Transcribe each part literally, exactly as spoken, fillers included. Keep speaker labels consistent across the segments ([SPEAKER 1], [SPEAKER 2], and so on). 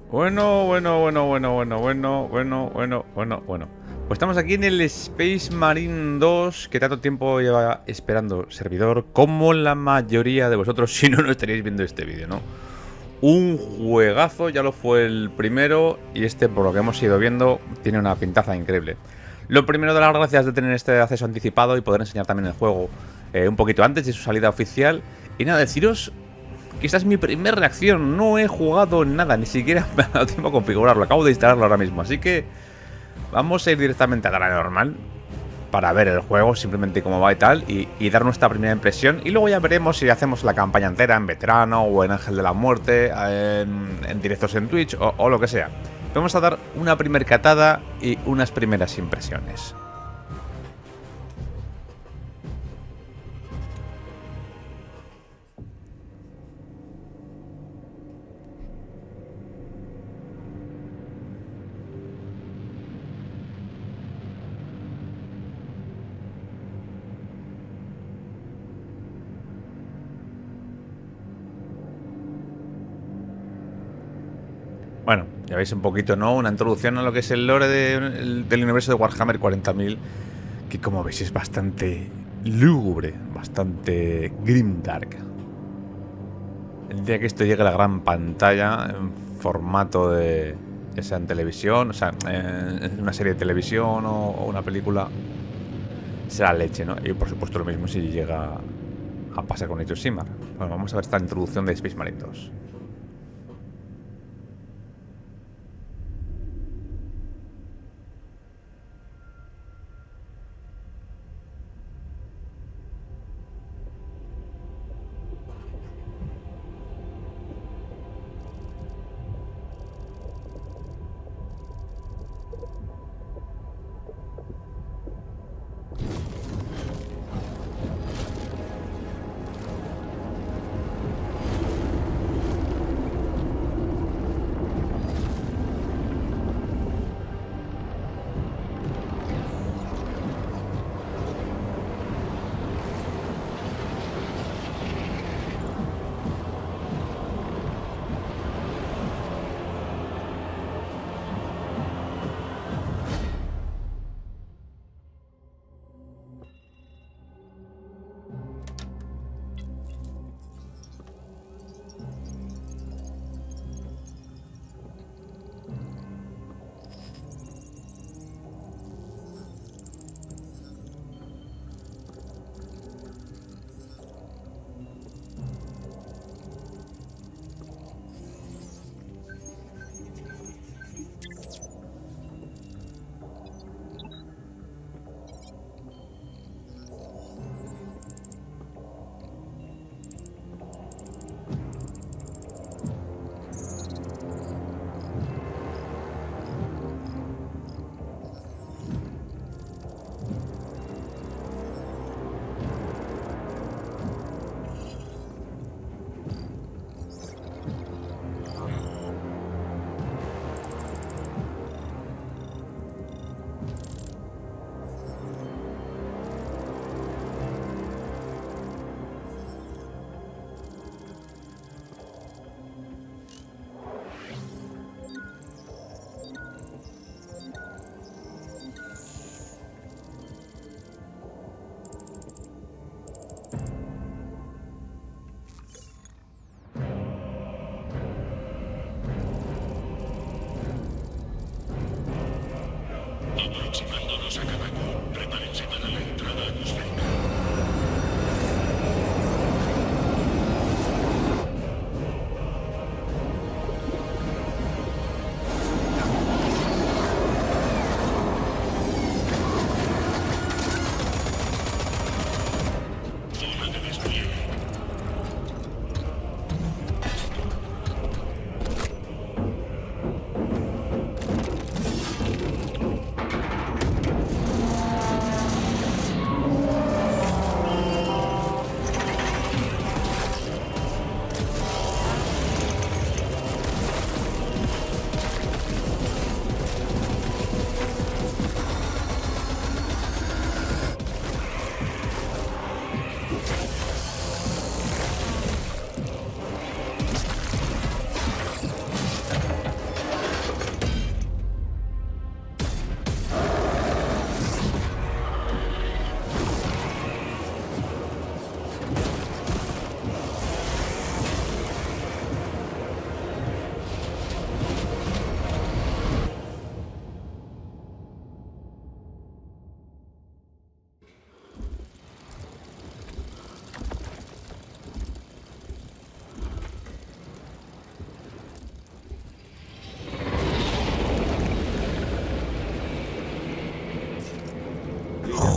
[SPEAKER 1] Bueno, bueno, bueno, bueno, bueno, bueno, bueno, bueno, bueno, bueno. Pues estamos aquí en el Space Marine dos, que tanto tiempo lleva esperando servidor, como la mayoría de vosotros, si no, no estaríais viendo este vídeo, ¿no? Un juegazo, ya lo fue el primero, y este, por lo que hemos ido viendo, tiene una pintaza increíble. Lo primero, de las gracias de tener este acceso anticipado y poder enseñar también el juego eh, un poquito antes de su salida oficial. Y nada, deciros que esta es mi primera reacción. No he jugado nada, ni siquiera me ha dado tiempo a configurarlo. Acabo de instalarlo ahora mismo, así que vamos a ir directamente a la normal para ver el juego, simplemente cómo va y tal, y, y dar nuestra primera impresión. Y luego ya veremos si hacemos la campaña entera en veterano o en Ángel de la Muerte, en, en directos en Twitch o, o lo que sea. Vamos a dar una primer catada y unas primeras impresiones. Bueno, ya veis un poquito, ¿no? Una introducción a lo que es el lore de, el, del universo de Warhammer cuarenta mil, que como veis es bastante lúgubre, bastante grimdark. El día que esto llegue a la gran pantalla, en formato de, ya sea en televisión, o sea, en una serie de televisión o, o una película, será leche, ¿no? Y por supuesto lo mismo si llega a pasar con Age of Sigmar. Bueno, vamos a ver esta introducción de Space Marine dos.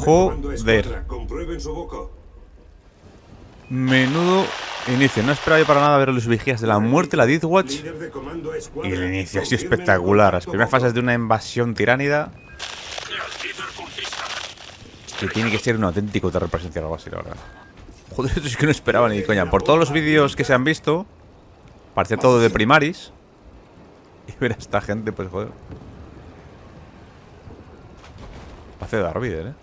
[SPEAKER 1] Joder. Menudo inicio. No esperaba yo para nada ver los vigías de la muerte, la Death Watch. Y el inicio así espectacular. Las primeras fases de una invasión tiránida. Que tiene que ser un auténtico terror presencial o algo así, la verdad. Joder, esto es que no esperaba ni coña. Por todos los vídeos que se han visto, parece todo de Primaris. Y ver a esta gente, pues joder. Hace Darth Vader, eh.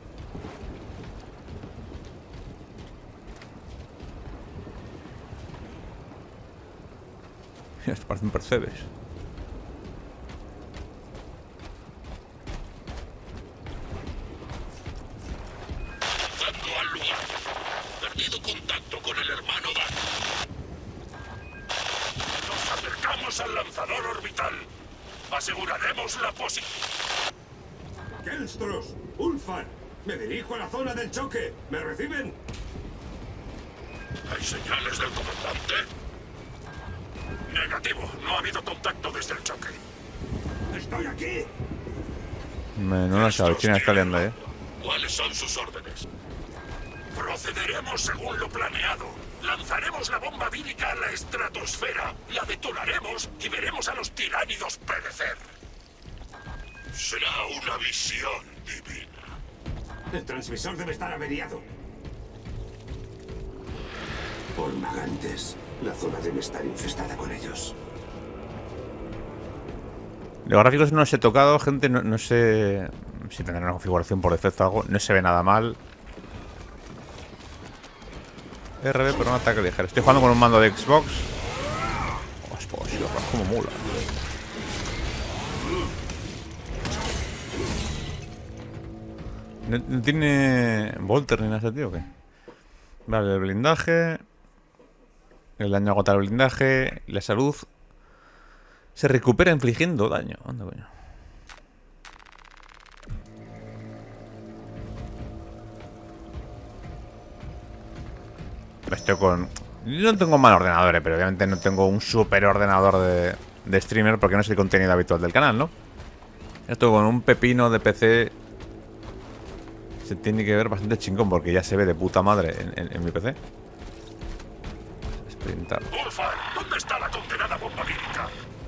[SPEAKER 1] Mira, esto parece un Percebes.
[SPEAKER 2] Al lugar. Perdido contacto con el hermano Dan. Nos acercamos al lanzador orbital. Aseguraremos la posición.
[SPEAKER 3] Kelstros, Ulfar, me dirijo a la zona del choque. ¿Me reciben?
[SPEAKER 2] ¿Hay señales del comandante? Negativo, no ha habido contacto desde el choque.
[SPEAKER 3] ¡Estoy aquí!
[SPEAKER 1] Menuda China está liando, eh.
[SPEAKER 2] ¿Cuáles son sus órdenes? Procederemos según lo planeado. Lanzaremos la bomba vírica a la estratosfera, la detonaremos y veremos a los tiránidos perecer. Será una visión divina.
[SPEAKER 3] El transmisor debe estar averiado. Por Magantes, la zona debe estar infestada con ellos.
[SPEAKER 1] Los gráficos no los he tocado, gente, no, no sé si tendrán una configuración por defecto o algo. No se ve nada mal. R B por un ataque ligero. Estoy jugando con un mando de Xbox. Hostia, como mola. ¿No, no tiene Volter ni nada de ese tío o qué? Vale, el blindaje. El daño agota el blindaje. La salud se recupera infligiendo daño. Anda, coño. Estoy con... Yo no tengo mal ordenador, pero obviamente no tengo un super ordenador de, de streamer porque no es el contenido habitual del canal, ¿no? Esto con un pepino de P C se tiene que ver bastante chingón porque ya se ve de puta madre en, en, en mi P C. Sprintar.
[SPEAKER 2] Ulfar, ¿dónde está la condenada bomba vírica?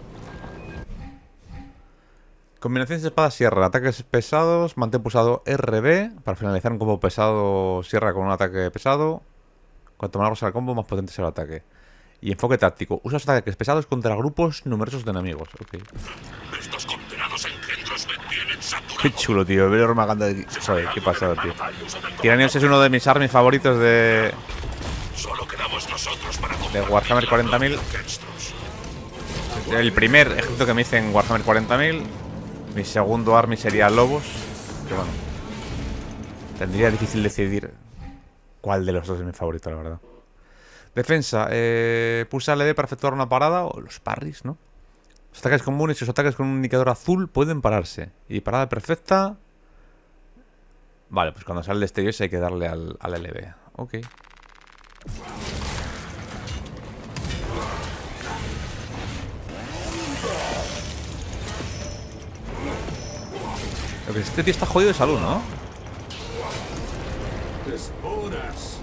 [SPEAKER 1] Combinaciones de espada sierra, ataques pesados, mantén pulsado R B para finalizar un combo pesado sierra con un ataque pesado. Cuanto más largo sea el combo, más potente será el ataque. Y enfoque táctico. Usa ataques pesados contra grupos numerosos de enemigos. Ok.
[SPEAKER 2] Estos condenados engendros me tienen saturado.
[SPEAKER 1] Qué chulo, tío. Ver Ormaganda de... Joder, qué pasado, tío. Tiranios es uno de mis armies favoritos de...
[SPEAKER 2] Solo quedamos nosotros para
[SPEAKER 1] de Warhammer cuarenta mil. El primer ejército que me hice en Warhammer cuarenta mil. Mi segundo army sería Lobos. Que bueno. Tendría difícil decidir cuál de los dos es mi favorito, la verdad. Defensa. Eh, pulsa L D para efectuar una parada. O los parries, ¿no? Los ataques comunes y los ataques con un indicador azul pueden pararse. Y parada perfecta. Vale, pues cuando sale el destello hay que darle al, al L D. Ok. Lo que este tío está jodido de salud, ¿no?
[SPEAKER 3] Esporas.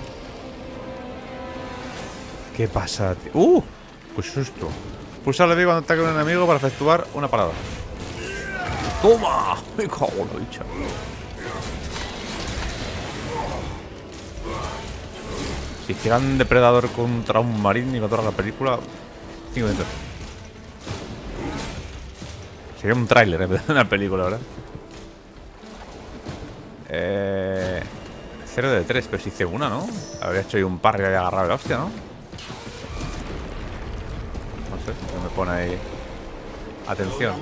[SPEAKER 1] ¿Qué pasa, tío? ¡Uh! ¡Qué susto! Pulsa L B cuando ataque a un enemigo para efectuar una parada. ¡Toma! Me cago en la bicha. Si hicieran Depredador contra un Marine y contra la película, cinco minutos. Sería un tráiler de una película, ¿verdad? Eh... cero de tres, pero si hice una, ¿no? Habría hecho yo un parry y había agarrado la hostia, ¿no? No sé, no me pone ahí. Atención.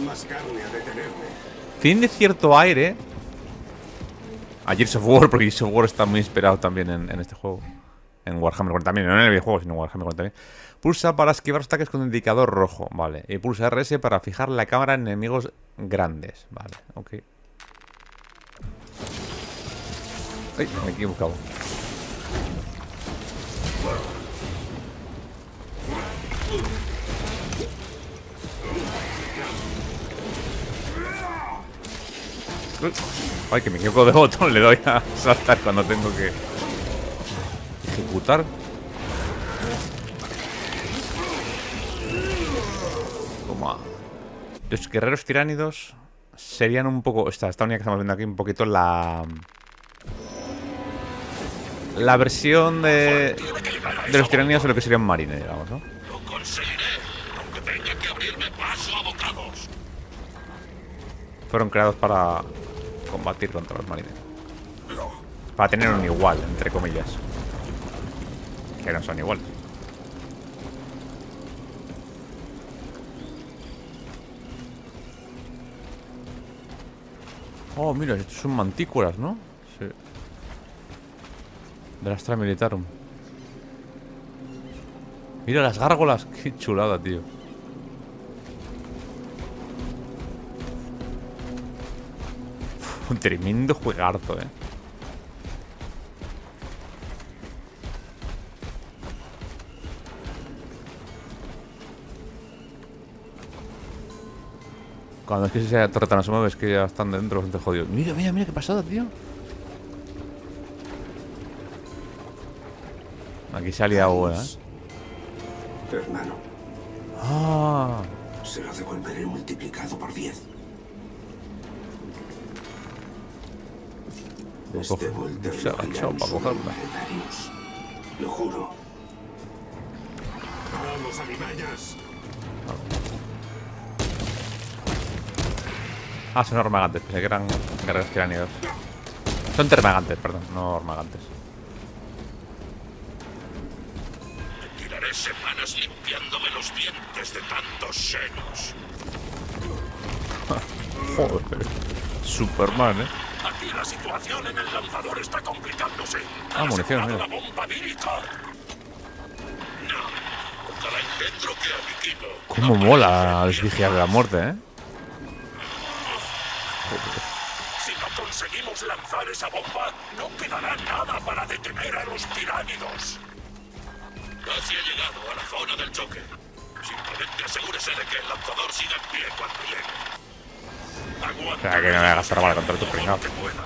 [SPEAKER 1] Tiene cierto aire a Gears of War, porque Gears of War está muy inspirado también en, en este juego. En Warhammer cuarenta mil, no en el videojuego, sino en Warhammer cuarenta mil. Pulsa para esquivar los ataques con indicador rojo, vale. Y pulsa R S para fijar la cámara en enemigos grandes, vale, ok. Ay, me he equivocado. Ay, que me equivoco de botón. Le doy a saltar cuando tengo que ejecutar. Toma. Los guerreros tiránidos serían un poco... Esta, esta única que estamos viendo aquí, un poquito la... La versión de... De los tiránidos de lo que sería un marine, digamos, ¿no?
[SPEAKER 2] Lo conseguiré, aunque tenga que abrirme paso a bocados.
[SPEAKER 1] Fueron creados para combatir contra los marines. Para tener un igual, entre comillas. Que no son iguales. Oh, mira, estos son mantícoras, ¿no? Sí. De la Astra Militarum. Mira las gárgolas, qué chulada, tío. Uf, un tremendo juegarzo, eh. Cuando es que esa torreta no se mueve, es que ya están dentro, bastante jodidos. Mira, mira, mira, qué pasada, tío. Aquí se ha liado, ¿eh?
[SPEAKER 3] Hermano,
[SPEAKER 1] Ah,
[SPEAKER 3] se lo devolveré multiplicado por diez. Este Volter
[SPEAKER 1] se ha
[SPEAKER 3] lo
[SPEAKER 1] agachado
[SPEAKER 3] hallará
[SPEAKER 1] para
[SPEAKER 3] en su
[SPEAKER 1] cogerla.
[SPEAKER 3] nombre, Darius. Lo juro. ¡Vamos, alimañas!
[SPEAKER 1] Ah, son hormagantes, pensé que eran guerreros tiránidos. Son termagantes, perdón, no hormagantes.
[SPEAKER 2] Me tiraré semanas limpiándome los dientes de tantos senos.
[SPEAKER 1] Joder, Superman, eh.
[SPEAKER 2] Aquí la situación en el lanzador está complicándose.
[SPEAKER 1] Ah,
[SPEAKER 2] ¿Han
[SPEAKER 1] munición,
[SPEAKER 2] asegurado
[SPEAKER 1] mira.
[SPEAKER 2] la bomba vírica? No. Cada engendro que aniquilo.
[SPEAKER 1] Cómo mola los vigiar de la muerte, eh.
[SPEAKER 2] Si no conseguimos lanzar esa bomba, no quedará nada para detener a los tiránidos. Casi he llegado a la zona del choque. Simplemente asegúrese de que el lanzador siga en pie cuando llegue. Aguanta.
[SPEAKER 1] Espera, que no me hagas bala contra tu pringao.
[SPEAKER 2] Que pueda.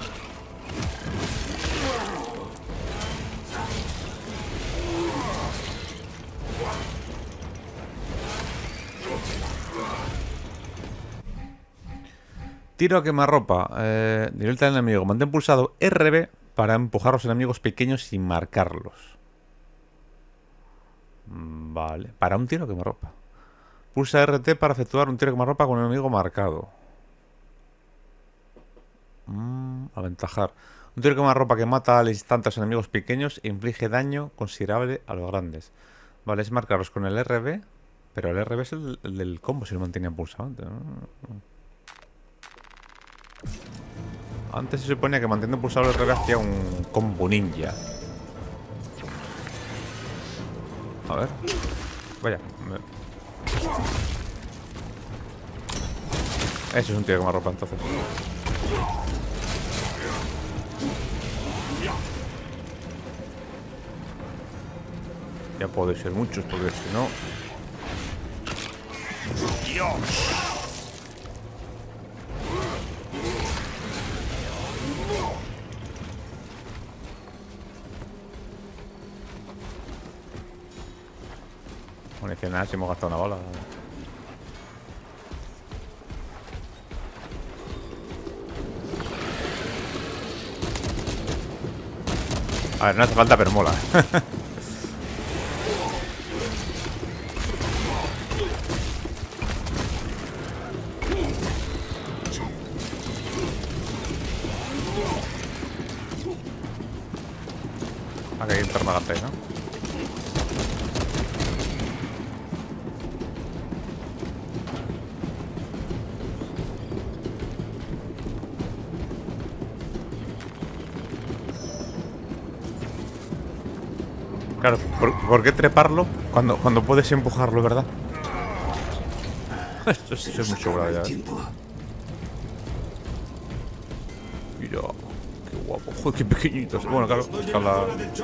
[SPEAKER 1] Tiro a quemarropa. Eh, directa del enemigo. Mantén pulsado R B para empujar a los enemigos pequeños y marcarlos. Mm, Vale. Para un tiro a quemarropa. Pulsa R T para efectuar un tiro a quemarropa con un enemigo marcado. Mm, aventajar. Un tiro a quemarropa que mata al instante a los enemigos pequeños e inflige daño considerable a los grandes. Vale, es marcarlos con el R B. Pero el R B es el, el del combo si lo mantenía pulsado antes, ¿no? Antes se suponía que manteniendo pulsado el R B hacía un combo ninja. A ver. Vaya. me- Eso es un tío que me ropa entonces. Ya puede ser muchos porque si no... ¡Dios! Munición nada, si hemos gastado una bala. A ver, no hace falta, pero mola. Aquí hay un termagante, ¿no? Claro, ¿por, por qué treparlo cuando, cuando puedes empujarlo, verdad? Esto es,
[SPEAKER 3] Se
[SPEAKER 1] esto es
[SPEAKER 3] nos
[SPEAKER 1] mucho
[SPEAKER 3] acaba
[SPEAKER 1] bravo
[SPEAKER 3] el
[SPEAKER 1] ya.
[SPEAKER 3] tiempo.
[SPEAKER 1] Mira, qué guapo. Joder, qué pequeñitos. Bueno, claro, escala,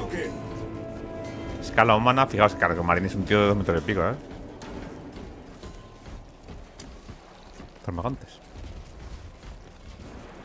[SPEAKER 1] escala humana. Fijaos, claro, que Marín es un tío de dos metros de pico, ¿eh? Termagantes.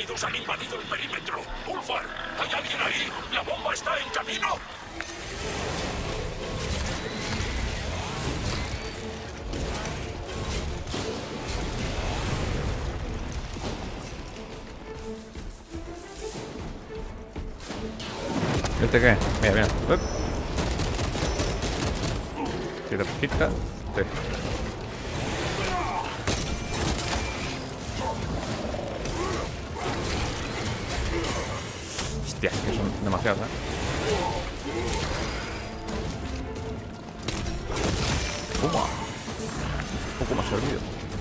[SPEAKER 2] tiránidos han invadido el perímetro. Ulfar, ¿hay alguien ahí? ¿La bomba está en camino?
[SPEAKER 1] ¿Este qué? Mira, mira. Uep. Tira poquita. Sí. Hostia, es que son demasiadas, ¿eh? Toma. Un poco más servido.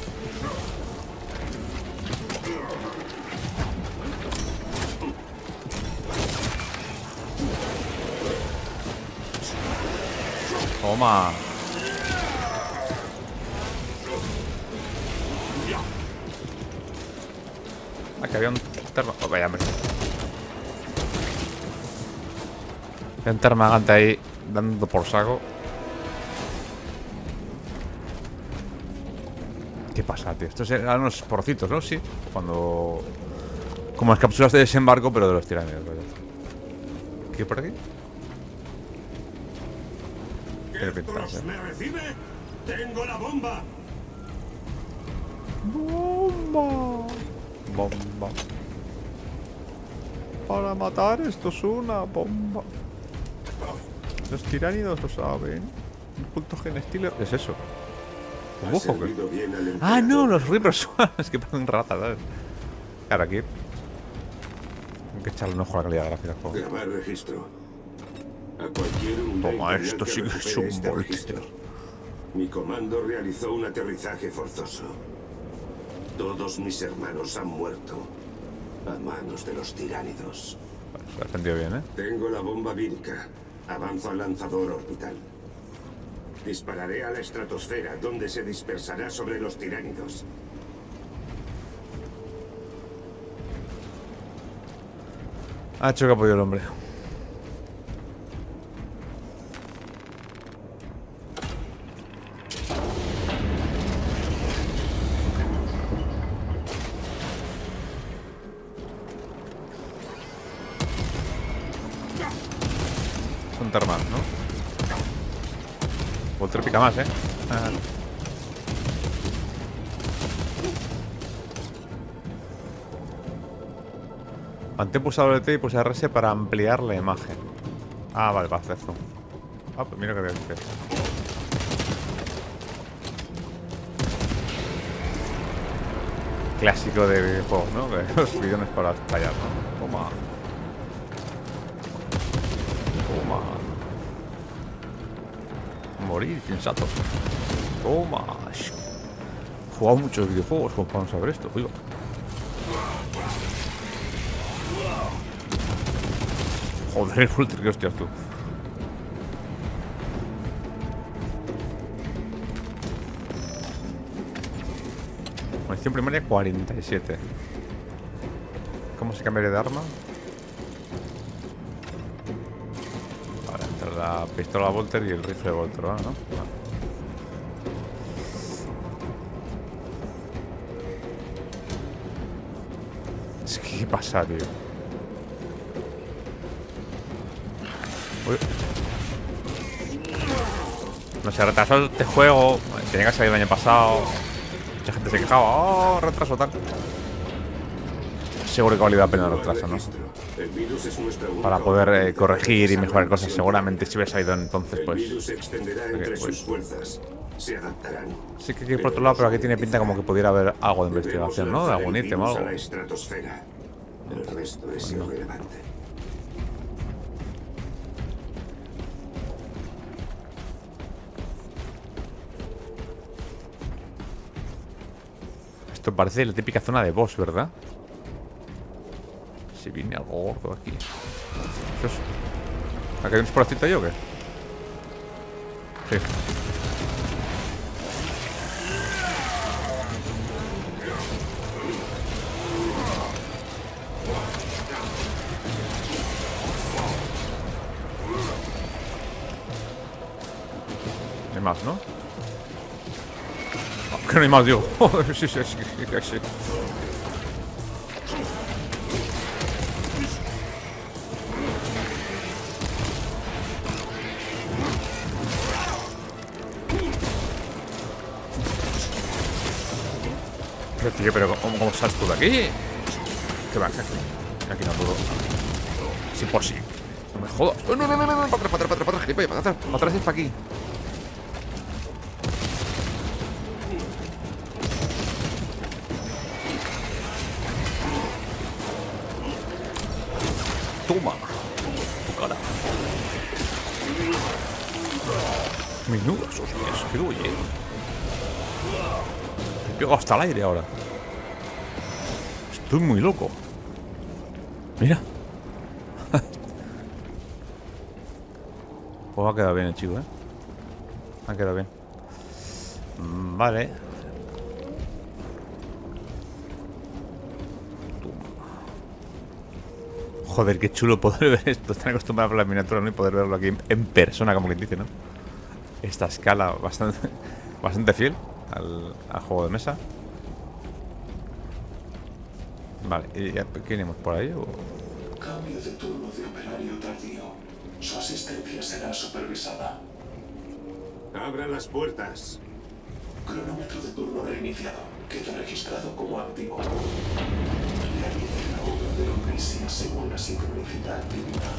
[SPEAKER 1] Toma. Aquí había un termo. Oh, vaya, hombre. Hay un termagante ahí dando por saco. ¿Qué pasa, tío? Estos eran unos porcitos, ¿no? Sí. Cuando. Como las cápsulas de desembarco, pero de los tiranidos. ¿Qué por aquí?
[SPEAKER 3] ¿Kestros me recibe? ¡Tengo la bomba!
[SPEAKER 1] Bomba. Bomba. Para matar esto es una bomba. Los tiránidos lo saben. Un culto genestilo. ¿Es eso? ¿Un bufo o qué? Ah, no, los Reapers. Es que parecen ratas, ¿sabes? Claro, aquí. Hay que echarle un ojo a la calidad gráfica del juego.
[SPEAKER 3] Grabar registro. A cualquier
[SPEAKER 1] Toma, esto sí que es un
[SPEAKER 3] este
[SPEAKER 1] voltio.
[SPEAKER 3] registro. Mi comando realizó un aterrizaje forzoso. Todos mis hermanos han muerto a manos de los tiránidos.
[SPEAKER 1] Bueno, se ha defendido bien, ¿eh?
[SPEAKER 3] Tengo la bomba vírica. Avanzo al lanzador orbital. Dispararé a la estratosfera, donde se dispersará sobre los tiránidos.
[SPEAKER 1] Ha hecho que apoyó el hombre. Son termas, ¿no? Volter pica más, ¿eh? Ah. Mantén pulsado el T y pulsa R S para ampliar la imagen. Ah, vale, para hacer zoom. Ah, pues mira que voy a hacer. Clásico de videojuegos, ¿no? Que los bidones para tallar, ¿no? Toma. Toma. Morir, insensato. Toma. He jugado muchos videojuegos como para no saber esto. Uy, va. Joder, el Fulter, que hostias tú. Munición primaria cuarenta y siete. ¿Cómo se cambiaría de arma? Vale, entre la pistola Volter y el rifle Volter, ¿no? ¿no? Es que, ¿qué pasa, tío? Uy. No sé, retrasó este juego. Tenía que salir el año pasado. Mucha gente se quejaba. Oh, retraso tal. Seguro que valía la pena el retraso, ¿no? Para poder eh, corregir y mejorar cosas. Seguramente si hubiera salido entonces, pues. Okay, pues. Sí que aquí por otro lado, pero aquí tiene pinta como que pudiera haber algo de investigación, ¿no? De algún ítem o algo.
[SPEAKER 3] El resto es irrelevante.
[SPEAKER 1] Esto parece la típica zona de boss, ¿verdad? Si viene algo gordo aquí. ¿Qué es? ¿Aquí hay un esporacito ahí o qué? Sí. No hay más, ¿no? Que no hay más, digo. sí, sí, sí, sí, sí. Pero tío, pero ¿cómo, cómo sales tú de aquí? ¿Qué va? Aquí, aquí no puedo. Es imposible. No me jodas. No, no, no, no, no, para atrás, para atrás, para atrás, para atrás, gilipollas, para atrás, para atrás es para aquí. Toma. Tu cara. Menudas hostias, que doy, eh. Me pego hasta el aire ahora. Estoy muy loco. Mira. Pues ha quedado bien el chico, eh. Ha quedado bien. Vale. Joder, qué chulo poder ver esto. Están acostumbrados a la miniatura, ¿no? Y poder verlo aquí en persona, como quien dice, ¿no? Esta escala bastante, bastante fiel al, al juego de mesa. Vale, ¿y ya venimos por ahí o...?
[SPEAKER 4] Cambio de turno de operario tardío. Su asistencia será supervisada.
[SPEAKER 3] ¡Abran las puertas!
[SPEAKER 4] Cronómetro de turno reiniciado. Queda registrado como activo. Realice la obra de Omnisia según la sincronicidad activada.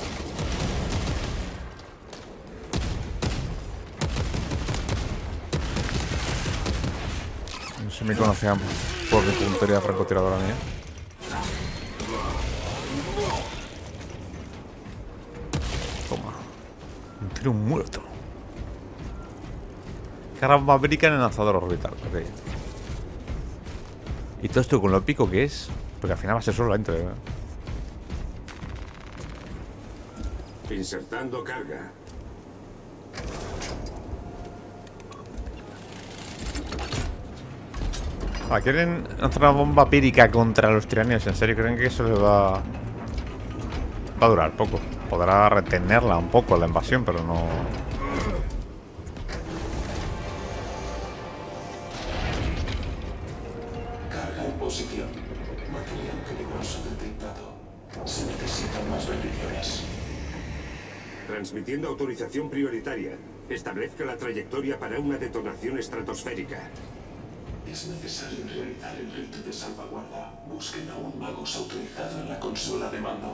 [SPEAKER 1] No sé si me conocían por mi puntería francotiradora mía. Toma. Un tiro muerto. Carga maverick en el lanzador orbital. Ok. Y todo esto con lo pico que es. Porque al final va a ser solo la intro, ¿eh?
[SPEAKER 3] Insertando carga.
[SPEAKER 1] Ah, ¿quieren lanzar una bomba pírica contra los tiranios? ¿En serio creen que eso les va... va a durar poco? Podrá retenerla un poco la invasión, pero no...
[SPEAKER 4] Carga en posición. Material peligroso detectado. Se necesitan más bendiciones.
[SPEAKER 3] Transmitiendo autorización prioritaria. Establezca la trayectoria para una detonación estratosférica.
[SPEAKER 4] Es necesario realizar el rito de salvaguarda. Busquen a un magos autorizado en la consola de mando.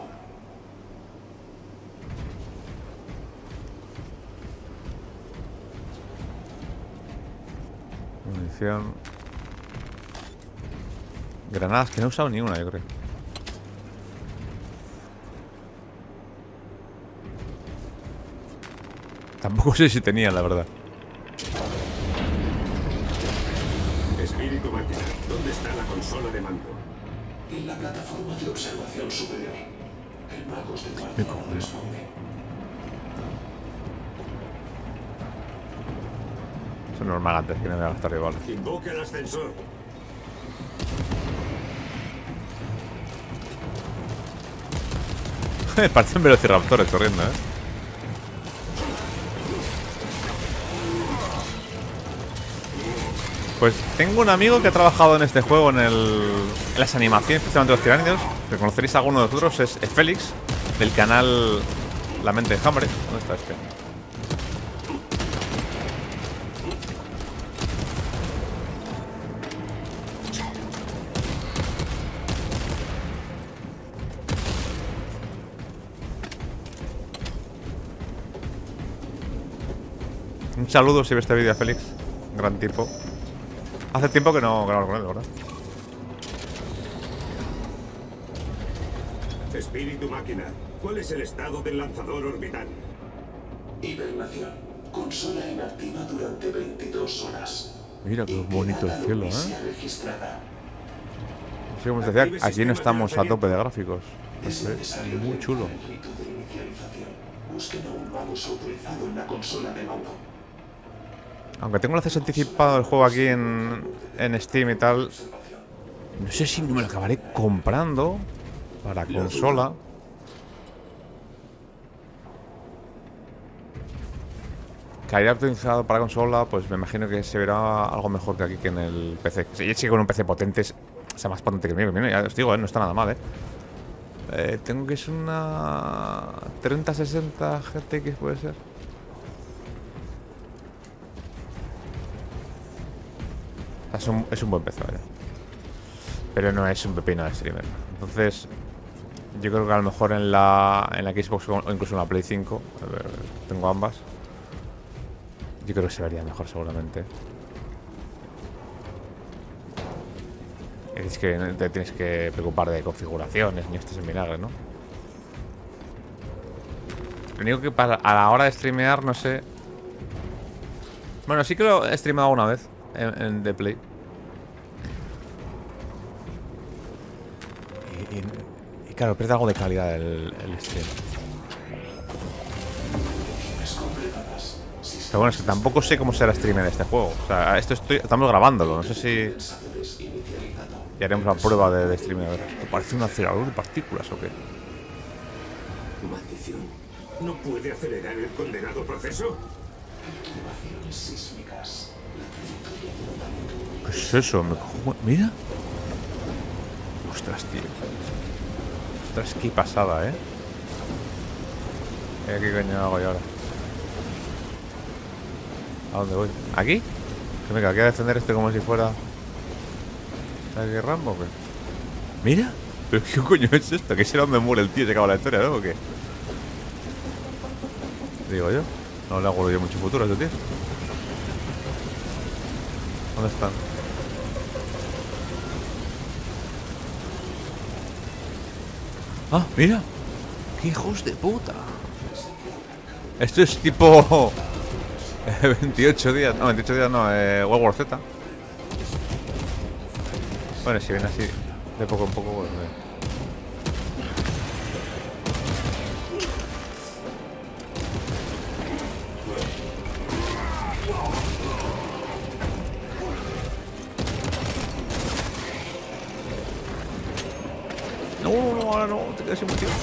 [SPEAKER 1] Munición... Granadas, que no he usado ni una, yo creo. Tampoco sé si tenía, la verdad.
[SPEAKER 3] Espíritu máquina, ¿dónde está la consola de mando?
[SPEAKER 4] En la plataforma de observación superior. El magos de guardia no responde.
[SPEAKER 1] Eso es normal antes, que no me voy a gastar igual.
[SPEAKER 3] Invoca el ascensor.
[SPEAKER 1] Parecen velociraptores corriendo, ¿eh? Pues tengo un amigo que ha trabajado en este juego, en, el, en las animaciones, especialmente los tiránidos. Que conoceréis a alguno de vosotros, es, es Félix, del canal La Mente de Hambre. ¿Dónde está este? Un saludo si ve este vídeo a Félix. Gran tipo. Hace tiempo que no grabo con él, ¿verdad?
[SPEAKER 3] Espíritu máquina, ¿cuál es el estado del lanzador orbital?
[SPEAKER 4] Hibernación. Consola inactiva durante veintidós horas.
[SPEAKER 1] Mira qué bonito el cielo, ¿eh?
[SPEAKER 4] Registrada.
[SPEAKER 1] Sí, como os decía, aquí no estamos a tope de gráficos.
[SPEAKER 4] Es
[SPEAKER 1] Es
[SPEAKER 4] necesario
[SPEAKER 1] muy chulo.
[SPEAKER 4] realizar el rito de inicialización. Busquen a un magos autorizado en la consola de mando.
[SPEAKER 1] Aunque tengo el acceso anticipado del juego aquí en, en Steam y tal, no sé si me lo acabaré comprando para consola. Caerá optimizado para consola, pues me imagino que se verá algo mejor que aquí que en el P C. Si sí, con un P C potente, sea más potente que el mío, que el mío, ya os digo, eh, no está nada mal, eh. eh tengo que es una treinta sesenta G T X, puede ser. Es un, es un buen P C, vaya. Pero no es un pepino de streamer. Entonces, yo creo que a lo mejor en la, en la Xbox o incluso en la Play cinco, a ver, tengo ambas, yo creo que se vería mejor seguramente. Es que no te tienes que preocupar de configuraciones ni estos milagros, ¿no? Lo único que para, a la hora de streamear, no sé. Bueno, sí que lo he streamado una vez en, en The Play. Y, y, y claro, pierde algo de calidad el, el stream. Pero bueno, es que tampoco sé cómo será streamer en este juego. O sea, esto estoy, estamos grabándolo. No sé si... Y haremos la prueba de, de streaming. A ver, ¿te parece un acelerador de partículas o qué?
[SPEAKER 3] Maldición. ¿No puede acelerar el condenado proceso?
[SPEAKER 1] ¿Qué es eso? Me cojo... Mira. Ostras, tío. Ostras, qué pasada, ¿eh? Eh, ¿Qué coño hago yo ahora? ¿A dónde voy? ¿Aquí? Que me queda a defender este como si fuera... ¿Qué Rambo o qué? Mira. ¿Pero qué coño es esto? ¿Qué será donde muere el tío? Se acaba la historia, ¿no? ¿O qué? Digo yo. No le hago yo mucho futuro a este tío. ¿Dónde están? ¡Ah, mira! ¡Qué hijos de puta! Esto es tipo... veintiocho días... No, veintiocho días no, eh, World War Z. Bueno, si ven así de poco en poco, pues... Eh. No, no, no, ahora no, te quedas sin motivo.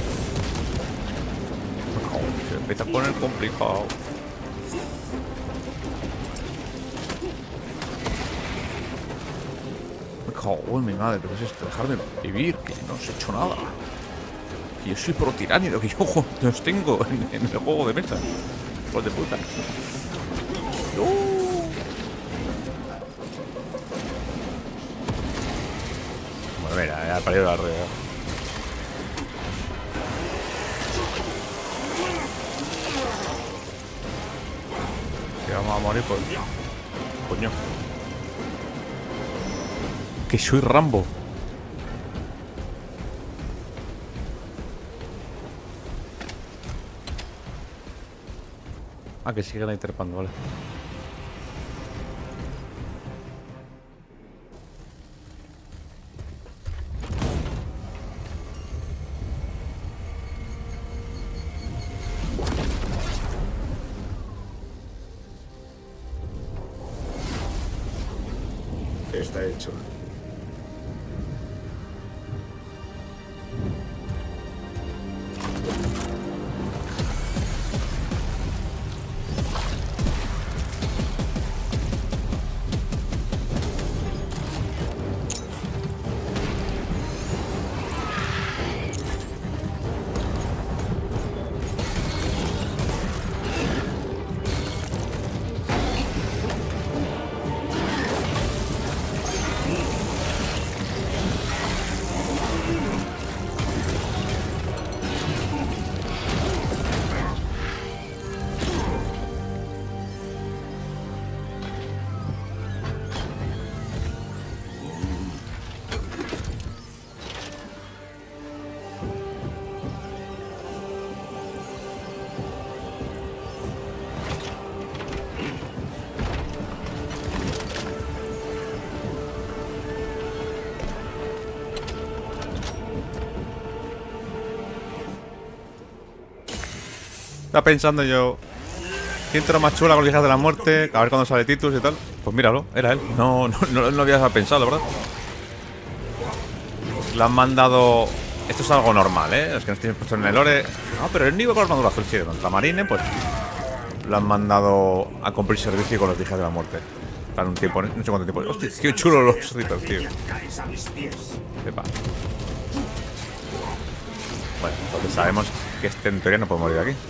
[SPEAKER 1] No, se empieza a poner complicado. Me cago en mi madre, pero es esto, dejarme vivir, que no os he hecho nada. Que yo soy pro tiránido, que yo no os tengo en, en el juego de mesa. Hijos de puta. No. Bueno, mira, ya ha parido la red. Que vamos a morir por... Coño. Que soy Rambo. Ah, que siguen ahí trepando, vale.
[SPEAKER 3] Está hecho.
[SPEAKER 1] Estaba pensando yo, ¿quién te lo más chula con hijas de la muerte? A ver cuándo sale Titus y tal. Pues míralo, era él. No, no, no, no lo había pensado, la verdad. Lo han mandado... Esto es algo normal, ¿eh? Los que no tienen puesto en el lore... No, pero el nivel con la armadura azul sí, contra Marine, pues... Lo han mandado a cumplir servicio con los hijas de la muerte. Para un tiempo, no sé cuánto tiempo. Hostia, qué chulo los ritos, tío. Epa. Bueno, entonces sabemos que este en teoría no puede morir aquí.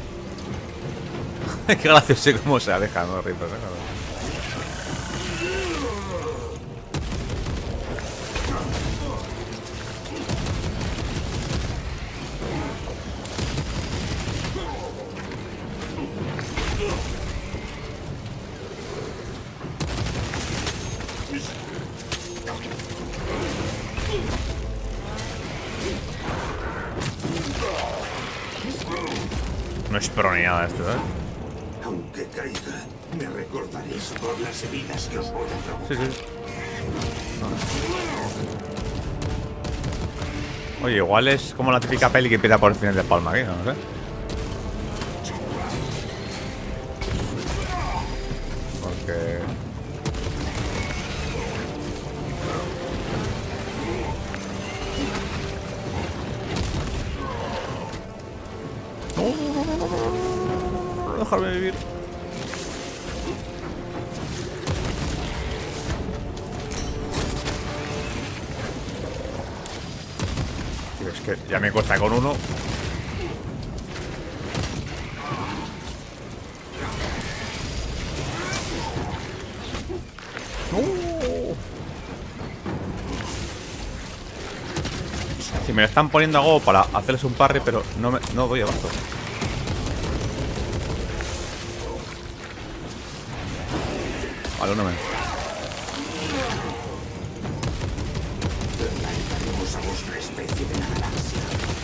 [SPEAKER 1] Qué gracioso cómo se alejan los ritos, ¿eh? No es pro ni nada esto, ¿eh?
[SPEAKER 3] Aunque caiga, me recordaréis por las heridas que os voy a provocar.
[SPEAKER 1] Sí, sí. No. Oye, igual es como la típica peli que empieza por el final de Palma aquí, no sé. Porque... No, no, no, no, no, no, dejarme vivir. Tío, es que ya me cuesta con uno. Si me lo están poniendo a go para hacerles un parry, pero no, me, no doy abasto. Vale, uno menos.
[SPEAKER 3] Lanzaremos a vuestra especie de la galaxia.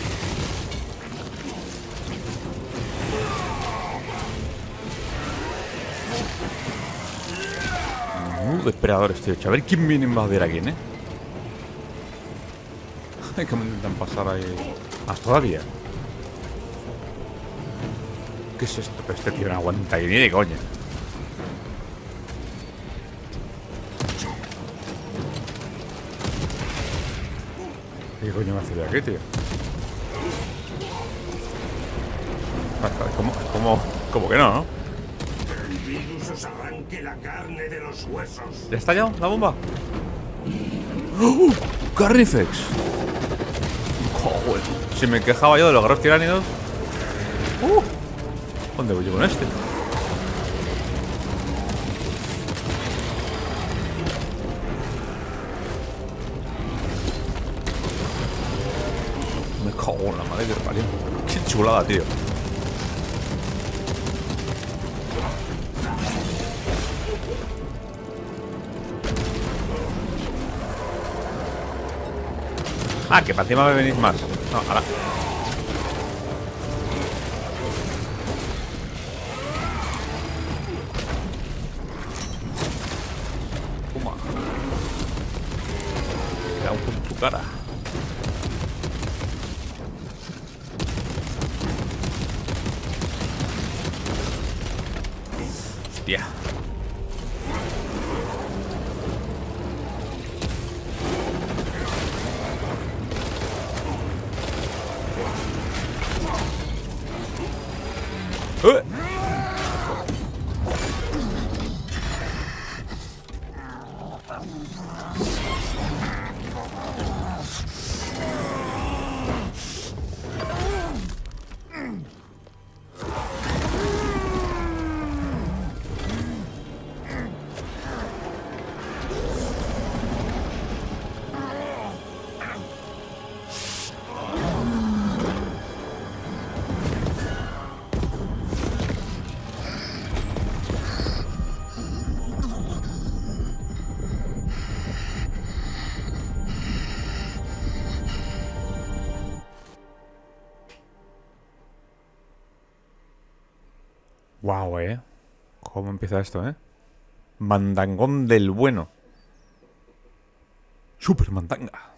[SPEAKER 1] Uh, depredadores, tío. A ver quién viene a invadir a quién, eh. Que me intentan pasar ahí. ¿Más todavía? ¿Qué es esto? Pero este tío no aguanta y ni de coña. ¿Qué coño me hace de aquí, tío? ¿Cómo, cómo, cómo que no, no?
[SPEAKER 3] El virus os arranque la carne de los huesos.
[SPEAKER 1] ¿Ya está ya la bomba? ¡Oh! ¡Carnifex! Joder. Si me quejaba yo de los guerreros tiránidos. ¡Uh! ¿Dónde voy yo con este? Me cago en la madre que parió. Qué chulada, tío. Ah, que para encima me venís más. No, ahora. Toma. Queda un con tu cara. Hostia. ¡Eh! Guau, eh. ¿Cómo empieza esto, eh? Mandangón del bueno. Super mandanga.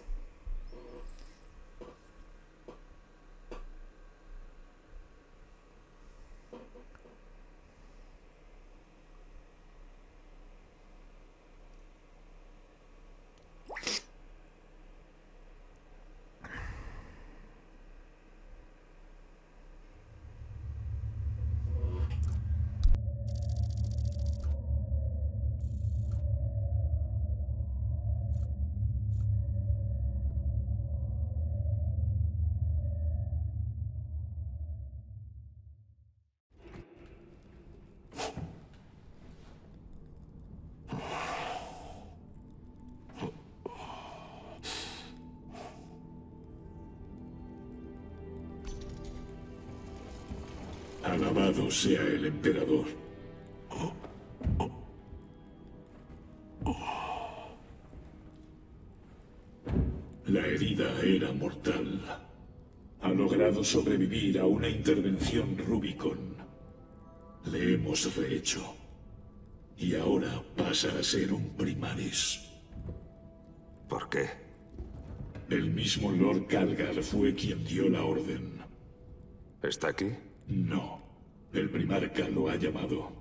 [SPEAKER 2] Alabado sea el emperador. La herida era mortal. Ha logrado sobrevivir a una intervención Rubicon. Le hemos rehecho. Y ahora pasa a ser un Primaris.
[SPEAKER 3] ¿Por qué?
[SPEAKER 2] El mismo Lord Calgar fue quien dio la orden.
[SPEAKER 3] ¿Está aquí?
[SPEAKER 2] No. El primarca lo ha llamado.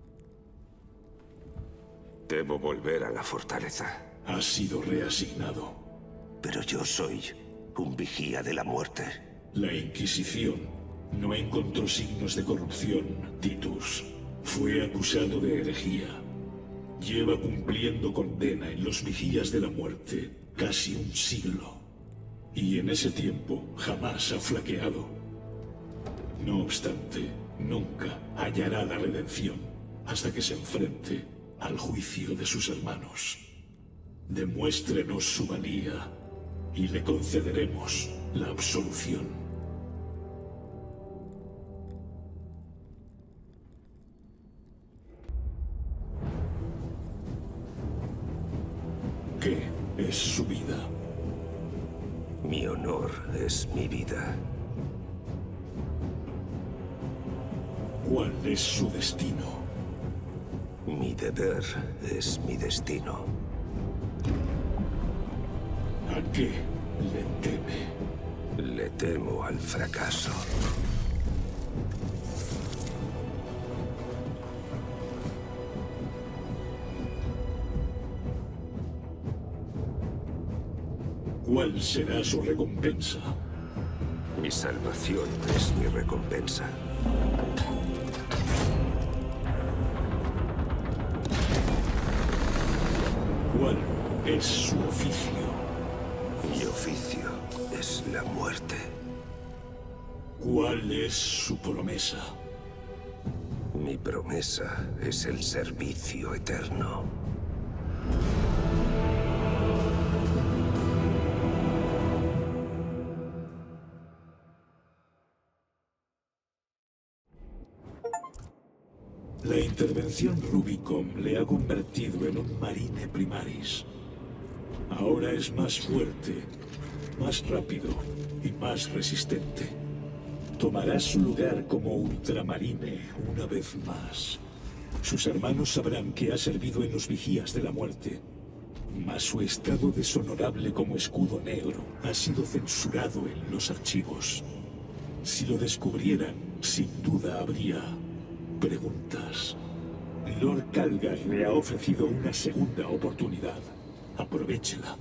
[SPEAKER 3] Debo volver a la fortaleza.
[SPEAKER 2] Ha sido reasignado.
[SPEAKER 3] Pero yo soy un vigía de la muerte.
[SPEAKER 2] La Inquisición no encontró signos de corrupción, Titus. Fue acusado de herejía. Lleva cumpliendo condena en los vigías de la muerte casi un siglo. Y en ese tiempo jamás ha flaqueado. No obstante, nunca hallará la redención hasta que se enfrente al juicio de sus hermanos. Demuéstrenos su valía y le concederemos la absolución. ¿Qué es su vida?
[SPEAKER 3] Mi honor es mi vida.
[SPEAKER 2] ¿Cuál es su destino?
[SPEAKER 3] Mi deber es mi destino.
[SPEAKER 2] ¿A qué le teme?
[SPEAKER 3] Le temo al fracaso.
[SPEAKER 2] ¿Cuál será su recompensa?
[SPEAKER 3] Mi salvación es mi recompensa.
[SPEAKER 2] ¿Cuál es su oficio?
[SPEAKER 3] Mi oficio es la muerte.
[SPEAKER 2] ¿Cuál es su promesa?
[SPEAKER 3] Mi promesa es el servicio eterno.
[SPEAKER 2] La intervención Rubicon le ha convertido en un marine primaris. Ahora es más fuerte, más rápido y más resistente. Tomará su lugar como ultramarine una vez más. Sus hermanos sabrán que ha servido en los vigías de la muerte, mas su estado deshonorable como escudo negro ha sido censurado en los archivos. Si lo descubrieran, sin duda habría preguntas. Lord Calgar le ha ofrecido una segunda oportunidad. Aprovéchela.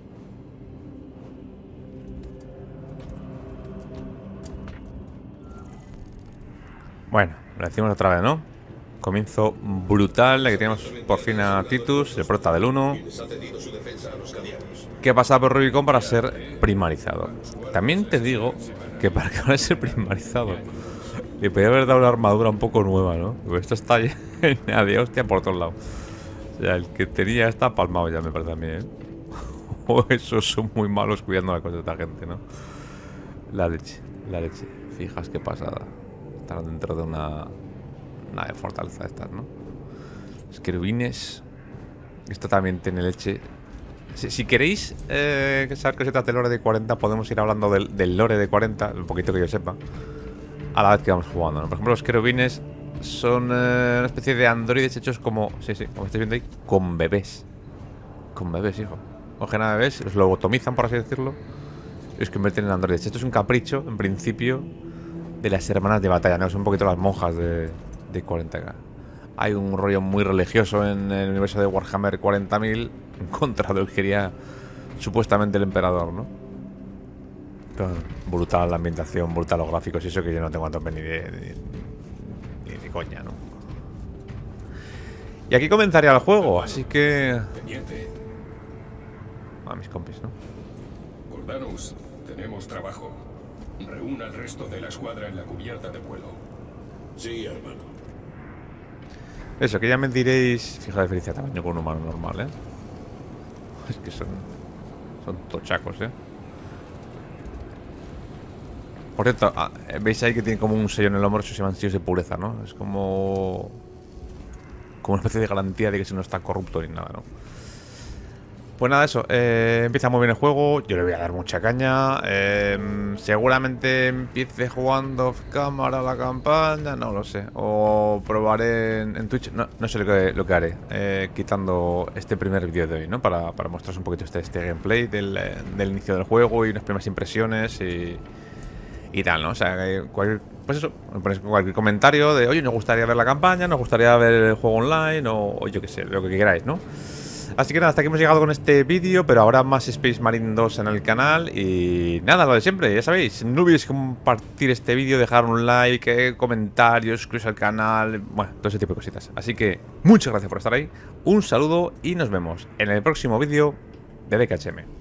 [SPEAKER 1] Bueno, lo decimos otra vez, ¿no? Comienzo brutal, de que tenemos por fin a Titus, el prota del uno, que ha pasado por Rubicon para ser primarizado. También te digo que para que van a ser primarizado le podría haber dado una armadura un poco nueva, ¿no? Porque esto está llena de hostia por todos lados. O sea, el que tenía está palmado ya, me parece a mí, ¿eh? O esos son muy malos cuidando la cosa de esta gente, ¿no? La leche, la leche. Fijas qué pasada. Están dentro de una... una de fortaleza de estas, ¿no? Los querubines. Esto también tiene leche. Si, si queréis eh, saber cositas del lore de cuarenta, podemos ir hablando del, del lore de cuarenta, un poquito que yo sepa, a la vez que vamos jugando, ¿no? Por ejemplo, los querubines son eh, una especie de androides hechos como... Sí, sí, como estáis viendo ahí, con bebés. Con bebés, hijo. Cogen a bebés, los lobotomizan, por así decirlo, y los convierten en androides. Esto es un capricho, en principio, de las hermanas de batalla, ¿no? Son un poquito las monjas de, de cuarenta K. Hay un rollo muy religioso en el universo de Warhammer cuarenta mil en contra de lo que quería supuestamente el emperador, ¿no? Pero brutal la ambientación, brutal los gráficos y eso, que yo no tengo cuánto ni de, ni, ni de coña, ¿no? Y aquí comenzaría el juego, así que...
[SPEAKER 2] Teniente.
[SPEAKER 1] A mis compis, ¿no?
[SPEAKER 5] Cordanus, tenemos trabajo. Reúna al resto de la escuadra en la cubierta de vuelo.
[SPEAKER 2] Sí, hermano.
[SPEAKER 1] Eso, que ya me diréis... Fija la diferencia de tamaño con un humano normal, ¿eh? Es que son... Son tochacos, ¿eh? Por cierto, ah, veis ahí que tiene como un sello en el hombro, eso se llaman sellos de pureza, ¿no? Es como... como una especie de garantía de que si no está corrupto ni nada, ¿no? Pues nada, eso, eh, empieza muy bien el juego, yo le voy a dar mucha caña, eh, seguramente empiece jugando off cámara la campaña, no lo sé, o probaré en, en Twitch, no, no sé lo que, lo que haré, eh, quitando este primer vídeo de hoy, ¿no? Para, para mostraros un poquito este, este gameplay del, del inicio del juego y unas primeras impresiones y, y tal, ¿no? O sea, cualquier, pues eso, me ponéis cualquier comentario de, oye, nos gustaría ver la campaña, nos gustaría ver el juego online o, o yo qué sé, lo que queráis, ¿no? Así que nada, hasta aquí hemos llegado con este vídeo, pero ahora más Space Marine dos en el canal. Y nada, lo de siempre, ya sabéis, no olvidéis compartir este vídeo, dejar un like, comentarios, suscribiros al canal, bueno, todo ese tipo de cositas. Así que muchas gracias por estar ahí, un saludo y nos vemos en el próximo vídeo de D K H M.